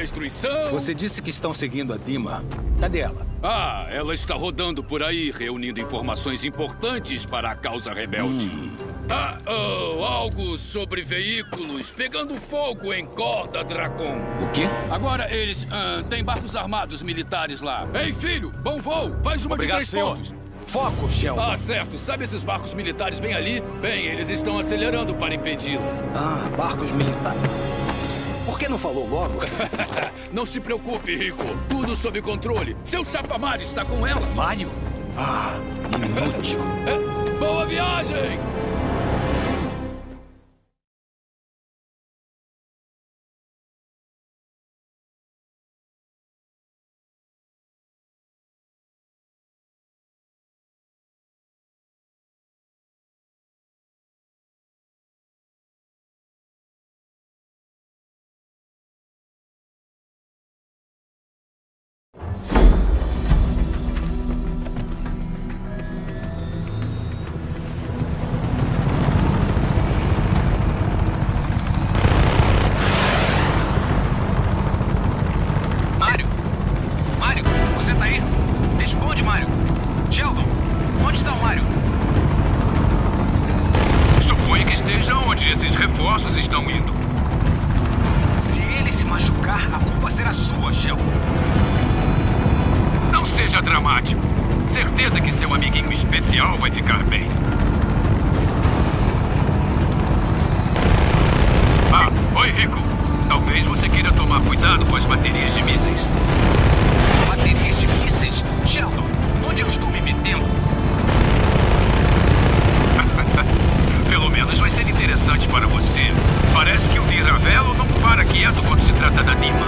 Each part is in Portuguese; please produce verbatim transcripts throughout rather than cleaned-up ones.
destruição. Você disse que estão seguindo a Dima. Cadê ela? Ah, ela está rodando por aí, reunindo informações importantes para a causa rebelde. Hum. Ah, oh, algo sobre veículos pegando fogo em Corda Dracon. O quê? Agora eles ah, têm barcos armados militares lá. Ei, filho, bom voo. Faz uma Obrigado, de três senhor. pontos. Foco, Sheldon. Ah, certo. Sabe esses barcos militares bem ali? Bem, eles estão acelerando para impedi-la. Ah, barcos militares. Por que não falou logo? Não se preocupe, Rico. Tudo sob controle. Seu chapa Mário está com ela. Mário? Ah, inútil. É, boa viagem! Mário? Mário, você tá aí? Responde, Mário. Sheldon, onde está o Mário? Suponho que esteja onde esses reforços estão indo. Se ele se machucar, a culpa será sua, Sheldon. Não seja dramático. Certeza que seu amiguinho especial vai ficar bem. Ah, oi, Rico. Talvez você queira tomar cuidado com as baterias de mísseis. Baterias de mísseis? Sheldon, onde eu estou me metendo? Pelo menos vai ser interessante para você. Parece que o Viravello não para quieto quando se trata da Dima.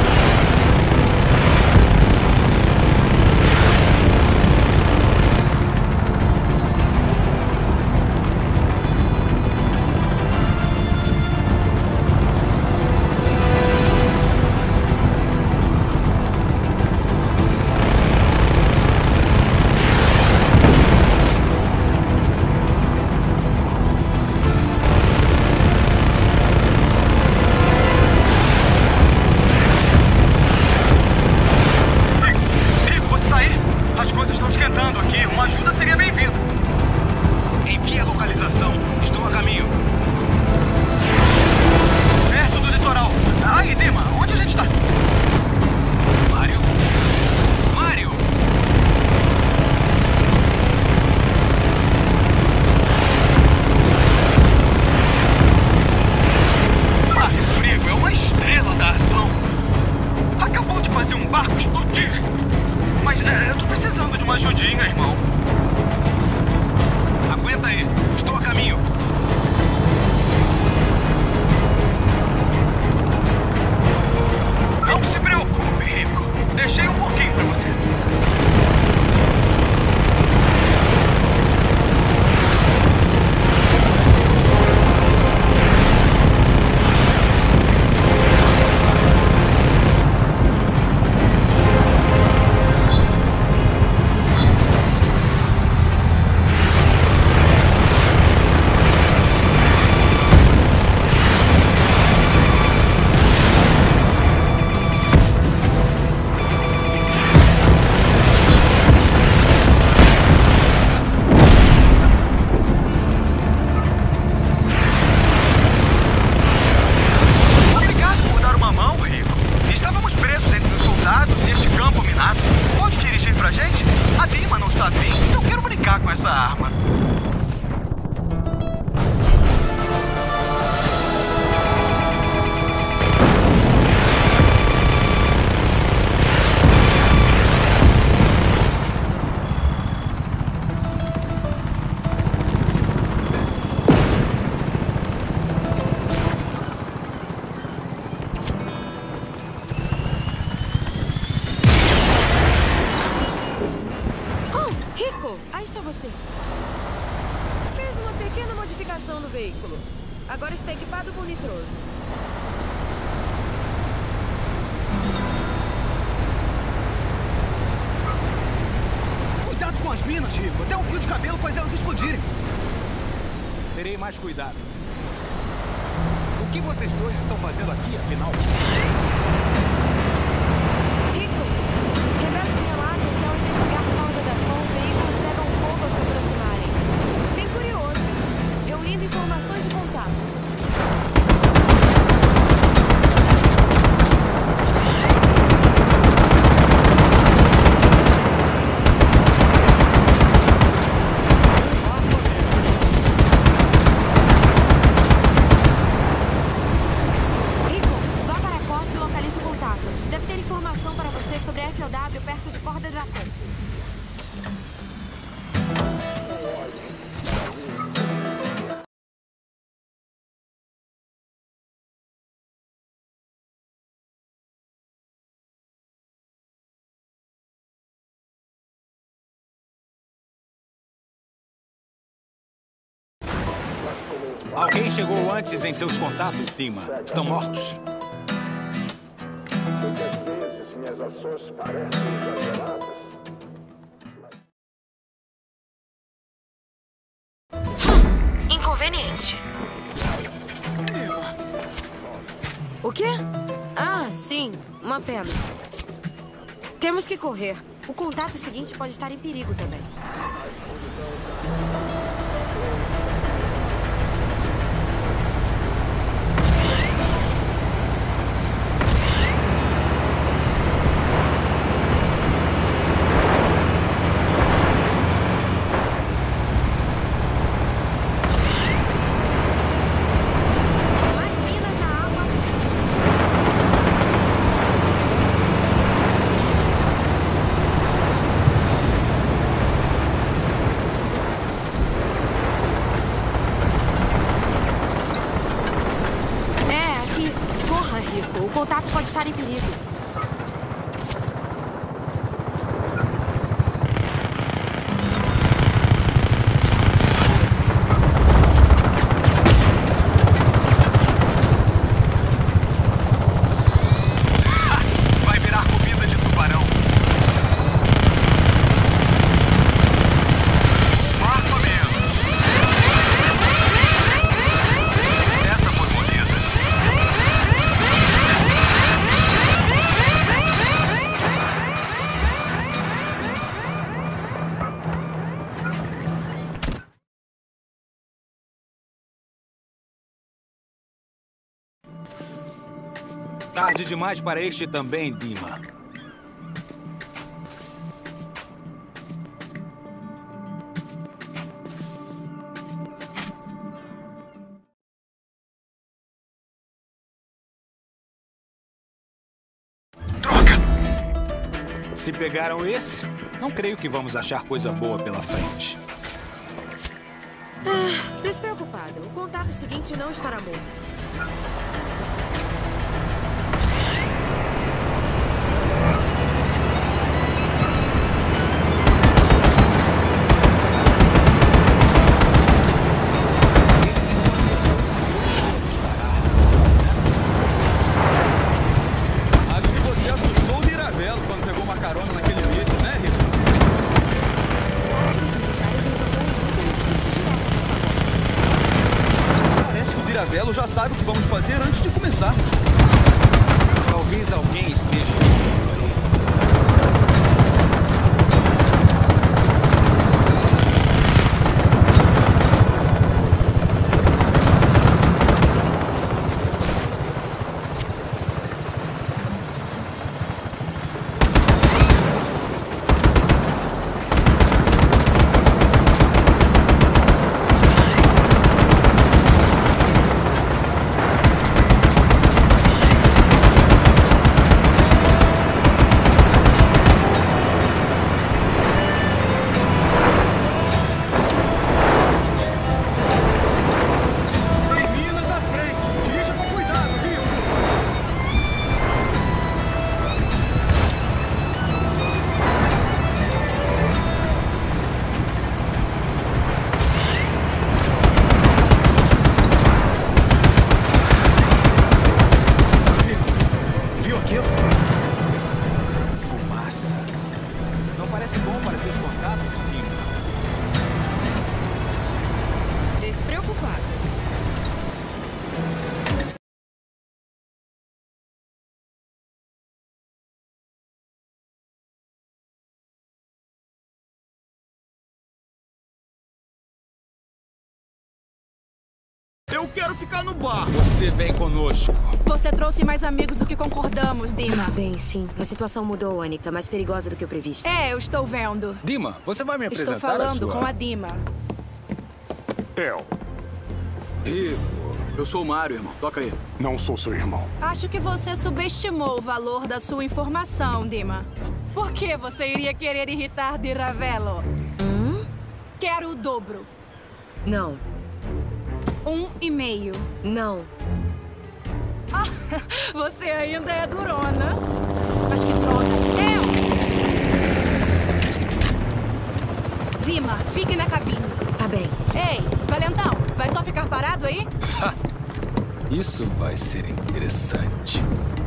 Aí está você. Fez uma pequena modificação no veículo. Agora está equipado com nitroso. Cuidado com as minas, Rico. Até o fio de cabelo faz elas explodirem. Terei mais cuidado. O que vocês dois estão fazendo aqui, afinal? Rico, rebeldes relatam que ao investigar a corda da P O M, veículos pegam fogo ao se aproximarem. Bem curioso. Reunindo informações de contatos. Alguém chegou antes em seus contatos, Dima. Estão mortos. Muitas vezes minhas ações parecem exageradas. Inconveniente. O quê? Ah, sim. Uma pena. Temos que correr. O contato seguinte pode estar em perigo também. O contato pode estar em perigo. Vai virar comida de tubarão. Mais ou menos. Essa borboleta. Tarde demais para este também, Dima. Droga! Se pegaram esse, não creio que vamos achar coisa boa pela frente. Ah, despreocupado. O contato seguinte não estará morto. Acho que você assustou o Diravelo quando pegou uma carona naquele lixo, né, Rico? Parece que o Diravelo já sabe o que vamos fazer antes de começarmos. Talvez alguém esteja... melhor ficar no bar. Você vem conosco. Você trouxe mais amigos do que concordamos, Dima. Bem, sim. A situação mudou, Anika. Mais perigosa do que o previsto. É, eu estou vendo. Dima, você vai me apresentar Estou falando a sua... com a Dima. El, Rico, eu sou o Mário, irmão. Toca aí. não sou seu irmão. Acho que você subestimou o valor da sua informação, Dima. Por que você iria querer irritar Di Ravello? Hum? Quero o dobro. Não. Um e meio. Não. Ah, você ainda é durona. Mas que droga. Eu! Dima, fique na cabine. Tá bem. Ei, Valentão, vai só ficar parado aí? Isso vai ser interessante.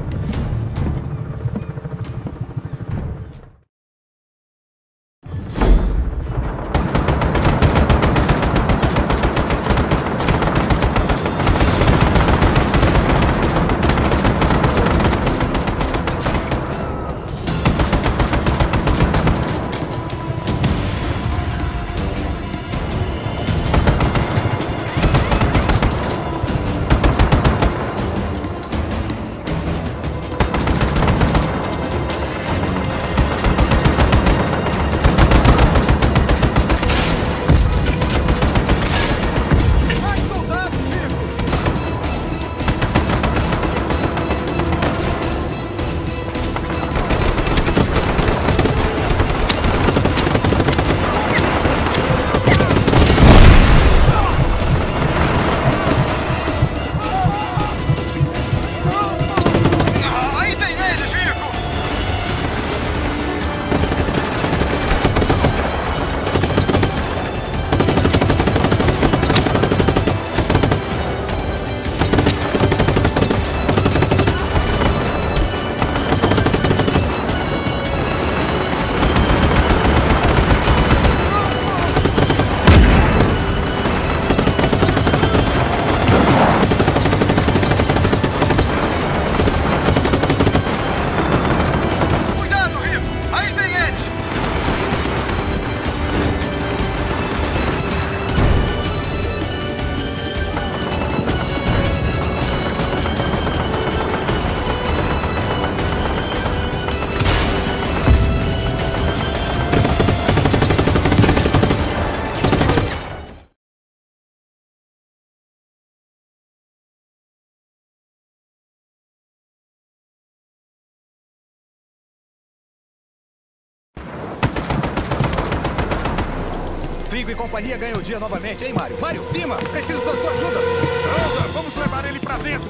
Frigo e companhia ganham o dia novamente, hein, Mário? Mário, Dima, preciso da sua ajuda. Anda, vamos levar ele pra dentro.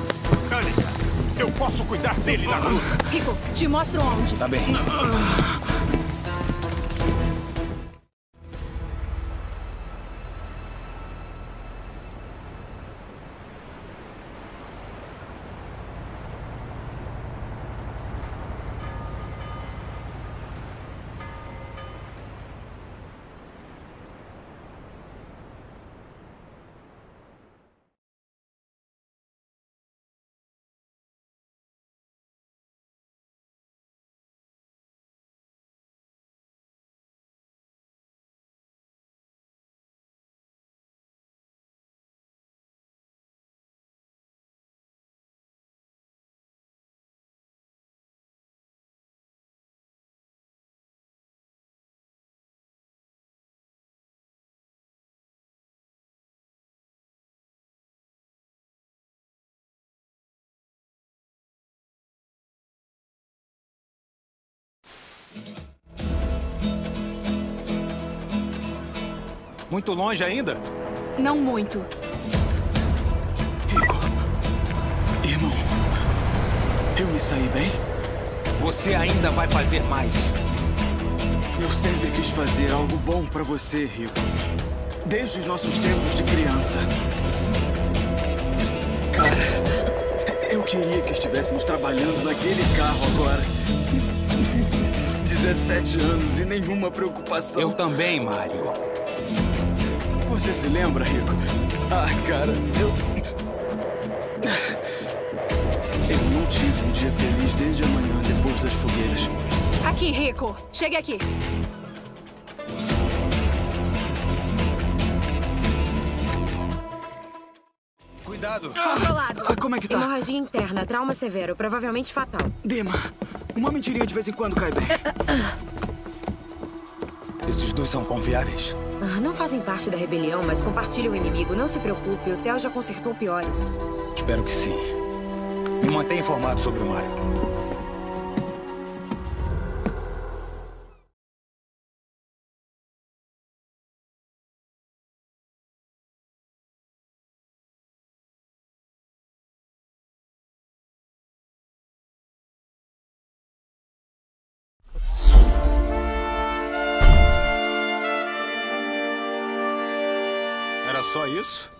Anika, eu posso cuidar dele na rua. Rico, te mostro onde. Tá bem. Muito longe ainda? Não muito. Rico, irmão, eu me saí bem? Você ainda vai fazer mais. Eu sempre quis fazer algo bom pra você, Rico. Desde os nossos tempos de criança. Cara, eu queria que estivéssemos trabalhando naquele carro agora. dezessete anos e nenhuma preocupação. Eu também, Mário. Você se lembra, Rico? Ah, cara, eu... Eu não tive um dia feliz desde amanhã, depois das fogueiras. Aqui, Rico. Chegue aqui. Controlado. Controlado. Ah, como é que tá? Hemorragia interna, trauma severo, provavelmente fatal. Dima, uma mentirinha de vez em quando cai bem. Esses dois são confiáveis? Ah, não fazem parte da rebelião, mas compartilham o inimigo. Não se preocupe, o Theo já consertou piores. Espero que sim. Me mantenha informado sobre o Mário. Era só isso?